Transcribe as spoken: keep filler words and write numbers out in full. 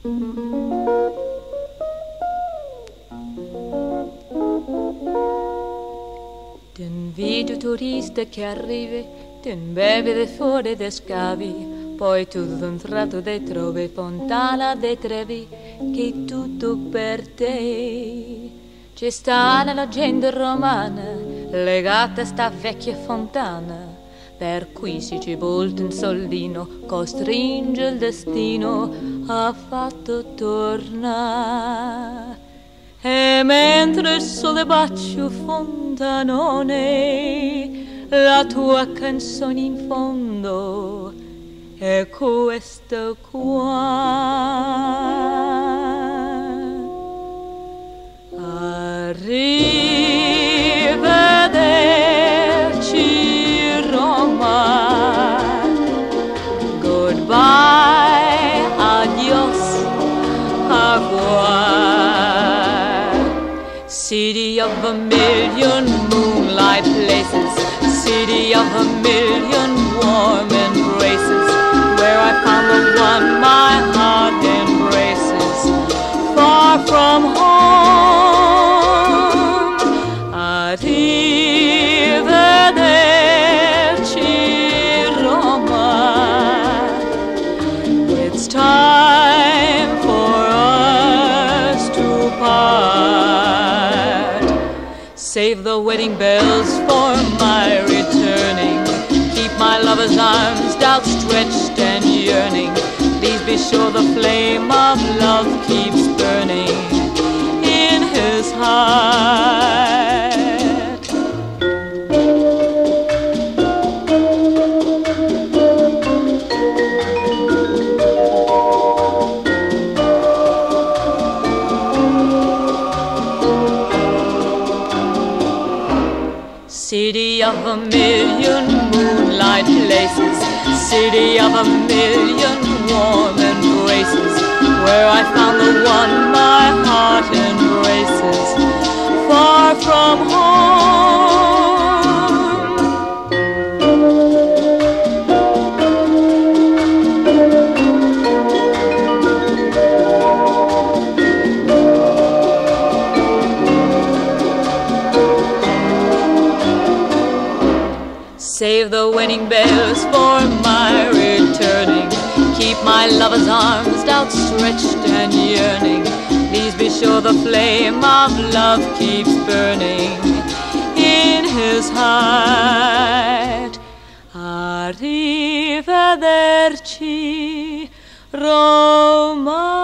Den videoturista che arrivi, ten bevi de fuori de scavi, poi tu d'un tratto de trovi fontana de trevi, che è tutto per te. Ci sta nella gente romana, legata a sta vecchia fontana, per cui si ci volta un soldino, costringe il destino a fatto tornare. E mentre il sole bacio fontanone, la tua canzone in fondo è questa qua. Arrivederci Roma, goodbye, adios, au revoir. City of a million moonlight places, city of a million warm embraces, where I found the one my heart embraces, far from home. Arrivederci Roma, it's time for us to part. Save the wedding bells for my returning, keep my lover's arms outstretched and yearning. Please be sure the flame of love keeps burning in his heart. City of a million moonlight places, city of a million warm embraces, where I found the one my heart embraces, far from home. Save the wedding bells for my returning, keep my lover's arms outstretched and yearning. Please be sure the flame of love keeps burning in his heart. Arrivederci Roma.